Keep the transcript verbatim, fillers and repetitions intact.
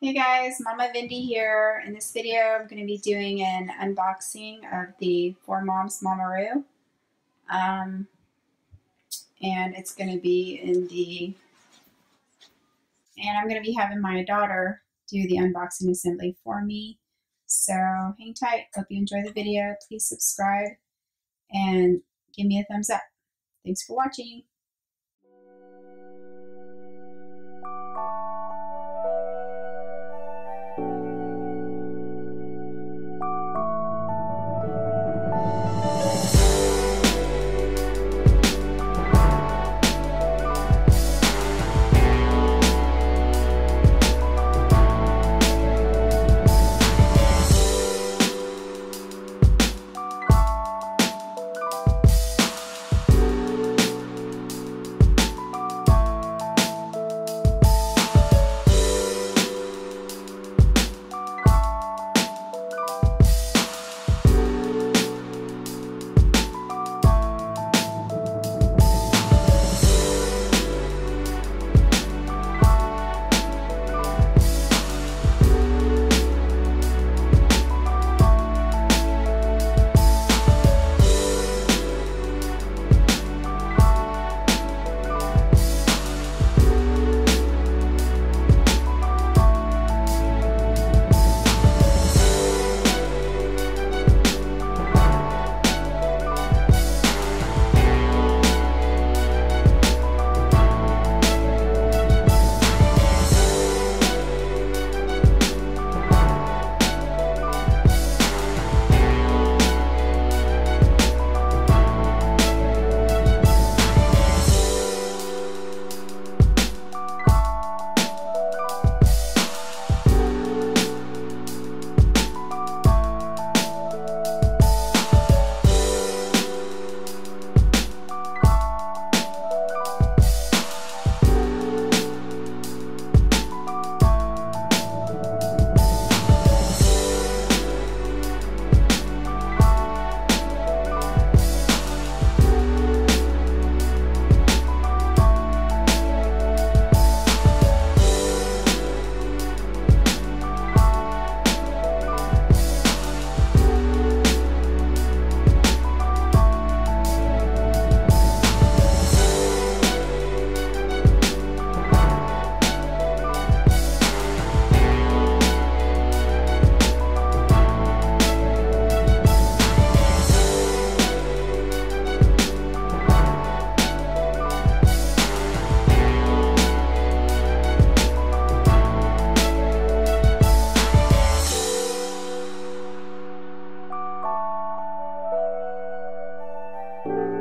Hey guys, Mama Vindy here. In this video, I'm going to be doing an unboxing of the Four Moms Mamaroo. Um, and it's going to be in the, and I'm going to be having my daughter do the unboxing assembly for me. So hang tight. Hope you enjoy the video. Please subscribe and give me a thumbs up. Thanks for watching. You